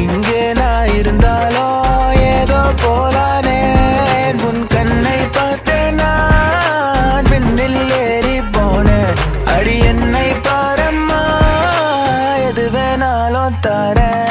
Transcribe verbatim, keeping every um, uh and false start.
இங்கே நான் இருந்தாலும் ஏதோ போலானே உன் கண்ணை பார்த்தேன் நான் விண்ணில் ஏறி போனேன் அடி என்னை பாரம்மா எது வேணாலும் தாரேன்